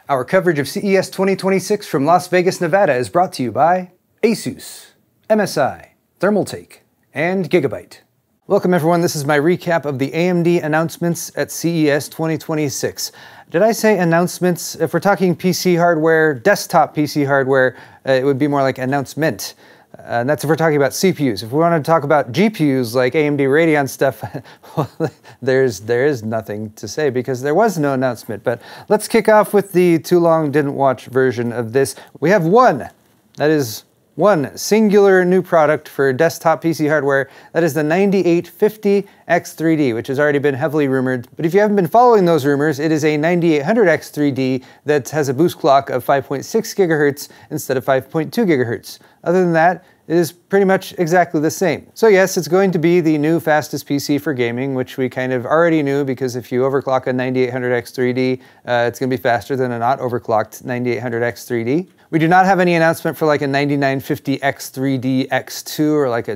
Our coverage of CES 2026 from Las Vegas, Nevada is brought to you by ASUS, MSI, Thermaltake, and Gigabyte. Welcome everyone, this is my recap of the AMD announcements at CES 2026. Did I say announcements? If we're talking PC hardware, desktop PC hardware, it would be more like announcement. And that's if we're talking about CPUs. If we want to talk about GPUs like AMD Radeon stuff, well, there is nothing to say because there was no announcement. But let's kick off with the too long didn't watch version of this. We have one singular new product for desktop PC hardware. That is the 9850X3D, which has already been heavily rumored. But if you haven't been following those rumors, it is a 9800X3D that has a boost clock of 5.6 gigahertz instead of 5.2 gigahertz. Other than that, it is pretty much exactly the same. So yes, it's going to be the new fastest PC for gaming, which we kind of already knew because if you overclock a 9800X3D, it's going to be faster than a not overclocked 9800X3D. We do not have any announcement for like a 9950X3D X2 or like a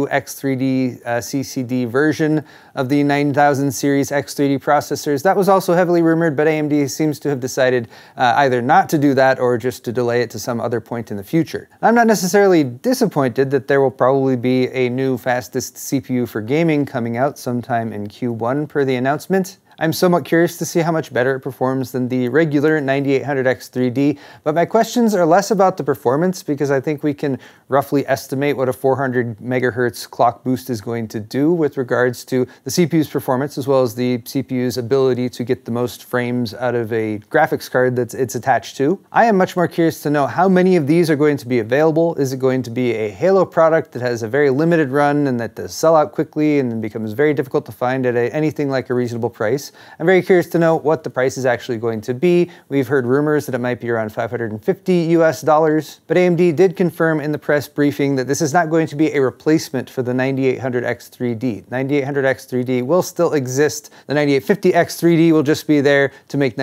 2X3D CCD version of the 9000 series X3D processors. That was also heavily rumored, but AMD seems to have decided either not to do that or just to delay it to some other point in the future. I'm not necessarily disappointed that there will probably be a new fastest CPU for gaming coming out sometime in Q1 per the announcement. I'm somewhat curious to see how much better it performs than the regular 9800X3D, but my questions are less about the performance because I think we can roughly estimate what a 400 megahertz clock boost is going to do with regards to the CPU's performance as well as the CPU's ability to get the most frames out of a graphics card that it's attached to. I am much more curious to know how many of these are going to be available. Is it going to be a Halo product that has a very limited run and that does sell out quickly and then becomes very difficult to find at anything like a reasonable price? I'm very curious to know what the price is actually going to be. We've heard rumors that it might be around $550 US, but AMD did confirm in the press briefing that this is not going to be a replacement for the 9800X3D. 9800X3D will still exist. The 9850X3D will just be there to make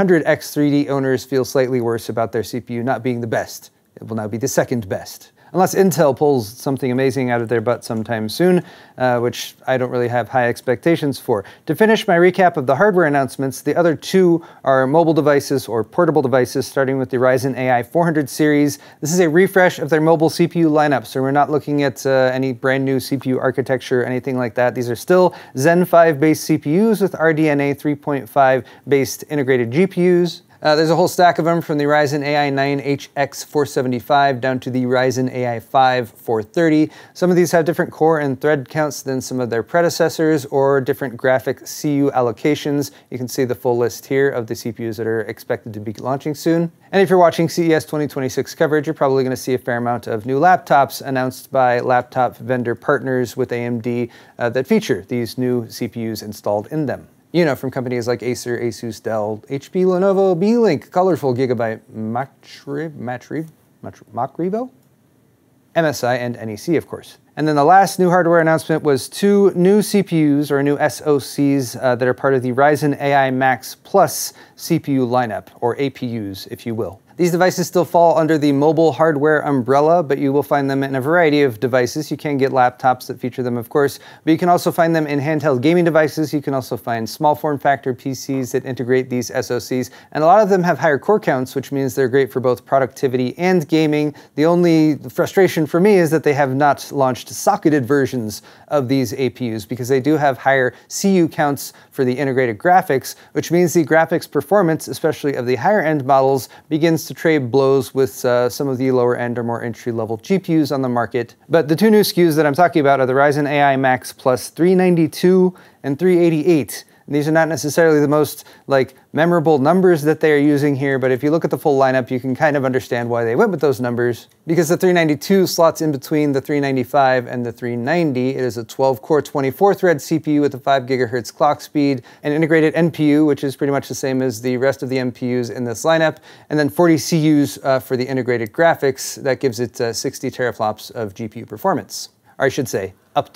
9800X3D owners feel slightly worse about their CPU not being the best. It will now be the second best. Unless Intel pulls something amazing out of their butt sometime soon, which I don't really have high expectations for. To finish my recap of the hardware announcements, the other two are mobile devices or portable devices, starting with the Ryzen AI 400 series. This is a refresh of their mobile CPU lineup, so we're not looking at any brand new CPU architecture or anything like that. These are still Zen 5 based CPUs with RDNA 3.5 based integrated GPUs. There's a whole stack of them from the Ryzen AI 9HX 475 down to the Ryzen AI 5 430. Some of these have different core and thread counts than some of their predecessors or different graphic CU allocations. You can see the full list here of the CPUs that are expected to be launching soon. And if you're watching CES 2026 coverage, you're probably going to see a fair amount of new laptops announced by laptop vendor partners with AMD that feature these new CPUs installed in them. You know, from companies like Acer, Asus, Dell, HP, Lenovo, Beelink, Colorful, Gigabyte, Makrivo, MSI, and NEC, of course. And then the last new hardware announcement was two new CPUs, or new SoCs, that are part of the Ryzen AI Max Plus CPU lineup, or APUs, if you will. These devices still fall under the mobile hardware umbrella, but you will find them in a variety of devices. You can get laptops that feature them, of course, but you can also find them in handheld gaming devices. You can also find small form factor PCs that integrate these SoCs, and a lot of them have higher core counts, which means they're great for both productivity and gaming. The only frustration for me is that they have not launched socketed versions of these APUs because they do have higher CU counts for the integrated graphics, which means the graphics performance, especially of the higher end models, begins to trade blows with some of the lower end or more entry-level GPUs on the market. But the two new SKUs that I'm talking about are the Ryzen AI Max Plus 392 and 388. These are not necessarily the most memorable numbers that they are using here, but if you look at the full lineup, you can kind of understand why they went with those numbers. Because the 392 slots in between the 395 and the 390. It is a 12-core, 24-thread CPU with a 5 gigahertz clock speed, an integrated NPU, which is pretty much the same as the rest of the NPUs in this lineup, and then 40 CUs for the integrated graphics. That gives it 60 teraflops of GPU performance. Or I should say, up to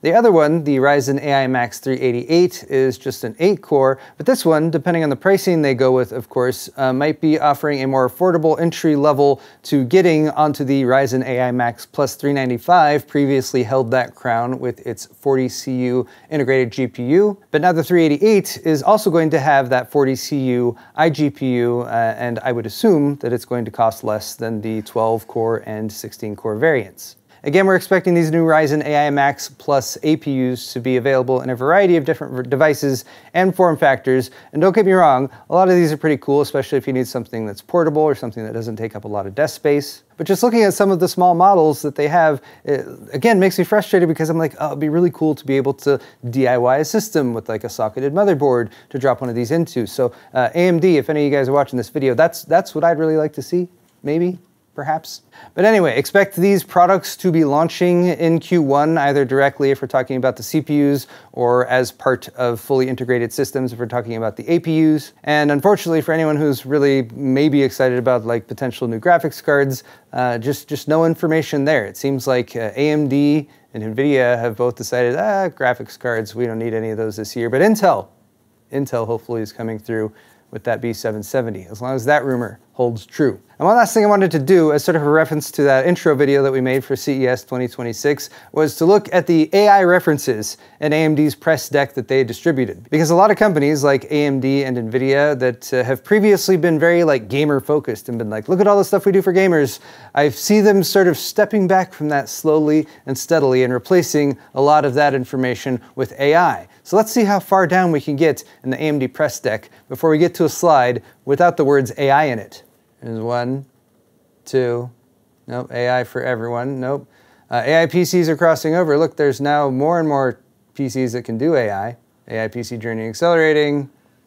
The other one, the Ryzen AI Max 388, is just an 8-core, but this one, depending on the pricing they go with, of course, might be offering a more affordable entry level to getting onto the Ryzen AI Max Plus 395, previously held that crown with its 40 CU integrated GPU. But now the 388 is also going to have that 40 CU iGPU, and I would assume that it's going to cost less than the 12-core and 16-core variants. Again, we're expecting these new Ryzen AI Max Plus APUs to be available in a variety of different devices and form factors. And don't get me wrong, a lot of these are pretty cool, especially if you need something that's portable or something that doesn't take up a lot of desk space. But just looking at some of the small models that they have, it, again, makes me frustrated because I'm like, oh, it'd be really cool to be able to DIY a system with like a socketed motherboard to drop one of these into. So AMD, if any of you guys are watching this video, that's what I'd really like to see, maybe. Perhaps. But anyway, expect these products to be launching in Q1, either directly if we're talking about the CPUs or as part of fully integrated systems if we're talking about the APUs. And unfortunately for anyone who's really maybe excited about like potential new graphics cards, just no information there. It seems like AMD and NVIDIA have both decided, graphics cards, we don't need any of those this year. But Intel hopefully is coming through with that B770, as long as that rumor holds true. And one last thing I wanted to do as sort of a reference to that intro video that we made for CES 2026 was to look at the AI references in AMD's press deck that they distributed. Because a lot of companies like AMD and NVIDIA that have previously been very like gamer focused and been like, look at all the stuff we do for gamers, I see them sort of stepping back from that slowly and steadily and replacing a lot of that information with AI. So let's see how far down we can get in the AMD press deck before we get to a slide without the words AI in it. There's 1, 2, nope, AI for everyone, nope. AI PCs are crossing over. Look, there's now more and more PCs that can do AI. AI PC journey accelerating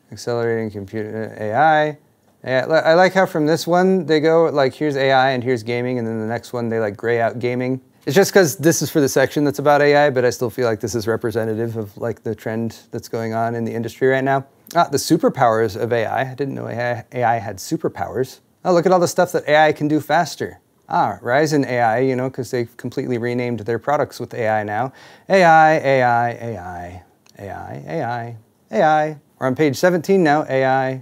computer AI. I like how from this one they go like, here's AI and here's gaming, and then the next one they like gray out gaming. It's just because this is for the section that's about AI, but I still feel like this is representative of like the trend that's going on in the industry right now. The superpowers of AI. I didn't know AI had superpowers. Oh, look at all the stuff that AI can do faster. Ryzen AI, you know, because they've completely renamed their products with AI now. AI. We're on page 17 now. AI.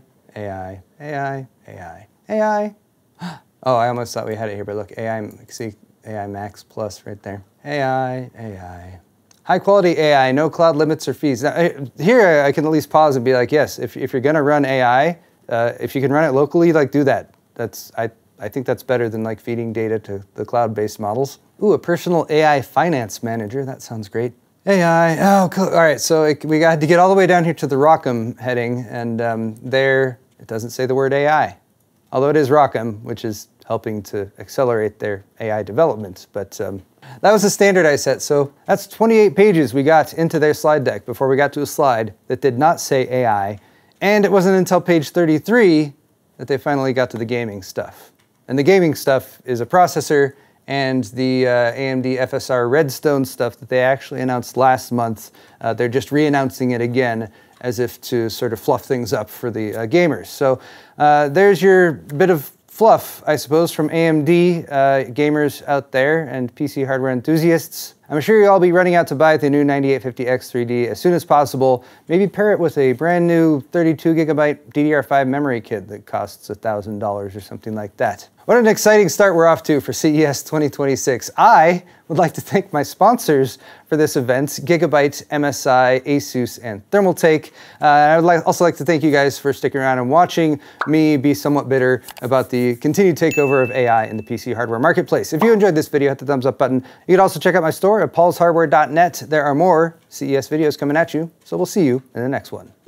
Oh, I almost thought we had it here, but look, see, AI Max Plus right there. AI. High quality AI, no cloud limits or fees. Now, here I can at least pause and be like, yes, if you're gonna run AI, if you can run it locally, like do that. I think that's better than like feeding data to the cloud-based models. Ooh, a personal AI finance manager, that sounds great. AI, oh cool, all right, so we had to get all the way down here to the ROCm heading, and there, it doesn't say the word AI. Although it is ROCm, which is helping to accelerate their AI development, but that was the standard I set, so that's 28 pages we got into their slide deck before we got to a slide that did not say AI, and it wasn't until page 33 that they finally got to the gaming stuff. And the gaming stuff is a processor and the AMD FSR Redstone stuff that they actually announced last month. They're just re-announcing it again as if to sort of fluff things up for the gamers. So there's your bit of fluff, I suppose, from AMD gamers out there and PC hardware enthusiasts. I'm sure you'll all be running out to buy the new 9850X3D as soon as possible. Maybe pair it with a brand new 32GB DDR5 memory kit that costs $1,000 or something like that. What an exciting start we're off to for CES 2026. I would like to thank my sponsors for this event, Gigabyte, MSI, Asus, and Thermaltake. I would also like to thank you guys for sticking around and watching me be somewhat bitter about the continued takeover of AI in the PC hardware marketplace. If you enjoyed this video, hit the thumbs up button. You can also check out my store at paulshardware.net. There are more CES videos coming at you, so we'll see you in the next one.